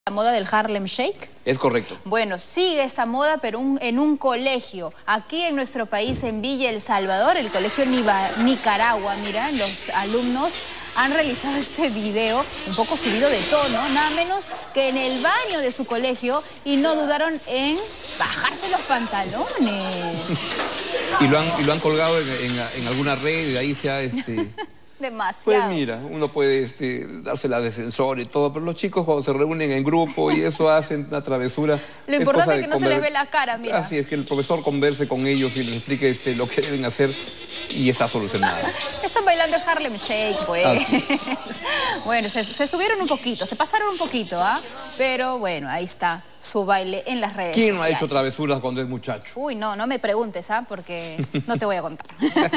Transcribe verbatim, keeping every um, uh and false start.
La moda del Harlem Shake. Es correcto. Bueno, sigue esta moda, pero un, en un colegio. Aquí en nuestro país, en Villa El Salvador, el colegio Niba, Nicaragua, mira, los alumnos han realizado este video un poco subido de tono, nada menos que en el baño de su colegio, y no dudaron en bajarse los pantalones. Y lo han, y lo han colgado en, en, en alguna red, y de ahí se ha... Este... Demasiado. Pues mira, uno puede este, dársela de sensor y todo, pero los chicos cuando se reúnen en grupo y eso hacen una travesura... Lo importante es que no se les ve la cara, mira. Así es, que el profesor converse con ellos y les explique este, lo que deben hacer y está solucionado. Están bailando el Harlem Shake, pues. Bueno, se, se subieron un poquito, se pasaron un poquito, ¿ah? Pero bueno, ahí está su baile en las redes ¿Quién no sociales. ha hecho travesuras cuando es muchacho? Uy, no, no me preguntes, ¿ah? Porque no te voy a contar.